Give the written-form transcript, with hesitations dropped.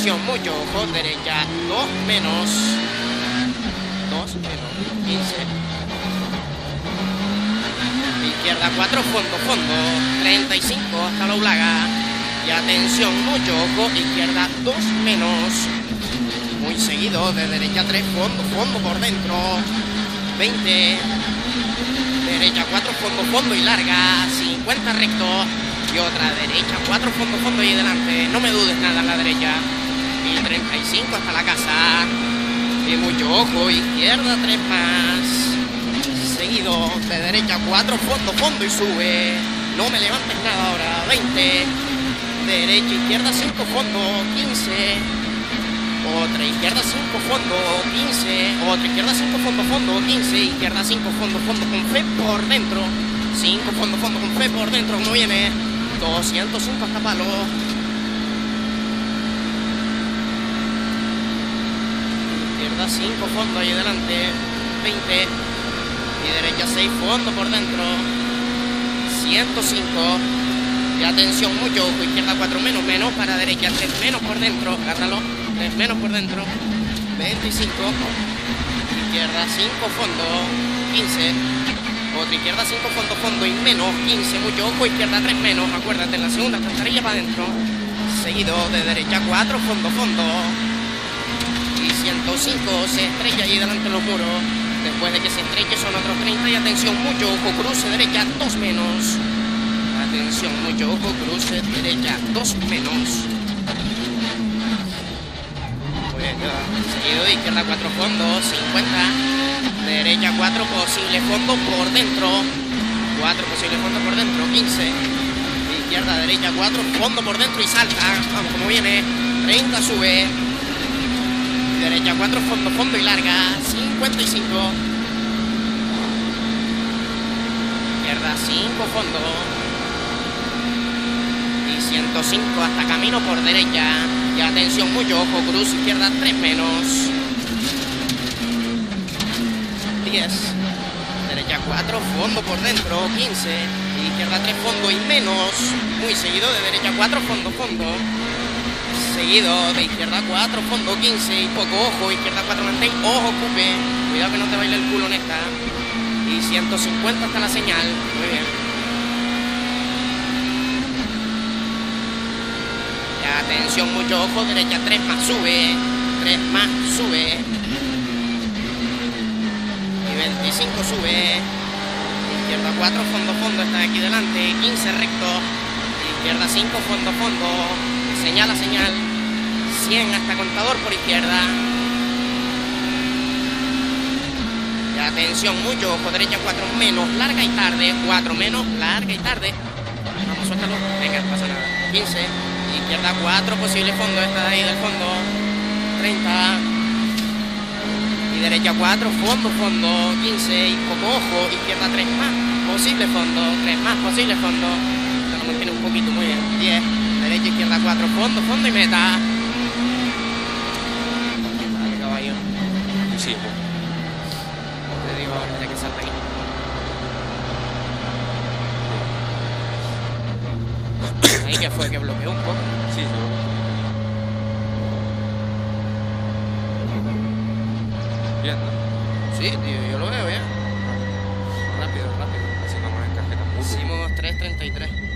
atención, mucho ojo, derecha 2 menos 15. Izquierda 4, fondo 35 hasta la Ulaga. Y atención, mucho ojo, izquierda 2 menos. Muy seguido, de derecha 3, fondo por dentro 20. Derecha 4, fondo y larga 50 recto. Y otra derecha 4, fondo y delante. No me dudes nada en la derecha. Y 35 hasta la casa. Y mucho ojo, izquierda 3 más. Seguido, de derecha 4, fondo y sube. No me levantes nada ahora, 20. Derecha, izquierda 5, fondo, 15. Otra izquierda 5, fondo, 15. Otra izquierda 5, fondo, 15. Izquierda 5, fondo con fe por dentro. 5, fondo con fe por dentro. Como viene, 205 hasta palo. Izquierda 5, fondo ahí delante, 20. Y derecha 6, fondo por dentro, 105. Y atención, mucho ojo, izquierda 4 menos para derecha 3 menos por dentro, agárralo, 3 menos por dentro, 25. Izquierda 5, fondo, 15. Otra izquierda 5, fondo y menos, 15. Mucho ojo, izquierda 3 menos, acuérdate, en la segunda cantarilla para adentro. Seguido, de derecha 4, fondo. Y 105, se estrella ahí delante de los muros. Después de que se estreche son otros 30. Y atención, mucho ojo, cruce derecha 2 menos. Atención, mucho ojo, cruce derecha 2 menos. Seguido de izquierda 4, fondo, 50. Derecha 4, posible fondo por dentro. 4, posible fondo por dentro, 15. Izquierda, derecha 4, fondo por dentro y salta. Vamos, como viene, 30, sube. Derecha 4, fondo y larga, 55. Izquierda 5, fondo. Y 105 hasta camino por derecha. Y atención, mucho ojo, cruz, izquierda 3 menos. 10. Derecha 4, fondo por dentro, 15. Izquierda 3, fondo y menos. Muy seguido, de derecha 4, fondo. Seguido, de izquierda 4, fondo 15 y poco ojo, izquierda 4 mantén, ojo cupe, cuidado que no te baile el culo en esta. Y 150 hasta la señal, muy bien. Y atención, mucho ojo, derecha 3 más sube, 3 más sube. Y 25 sube. Izquierda 4, fondo, está aquí delante, 15 recto. Izquierda 5, fondo. Señal, 100 hasta contador por izquierda. Y atención, mucho ojo, derecha 4 menos, larga y tarde. 4 menos, larga y tarde. Vamos, suéltalo, venga, no pasa nada. 15, izquierda 4, posible fondo, esta de ahí del fondo, 30. Y derecha 4, fondo, 15 y poco ojo, izquierda 3 más, posible fondo, 3 más, posible fondo. Se lo mantiene un poquito, muy bien, 10. Derecha, izquierda 4, fondo y meta. Vale, caballo. Sí, Te digo ahorita que salta aquí. Ahí que fue que bloqueó un poco. sí, seguro. Bien, ¿no? Sí, tío, yo lo veo bien. Rápido. Así vamos a encaje tampoco. Hicimos 3.33.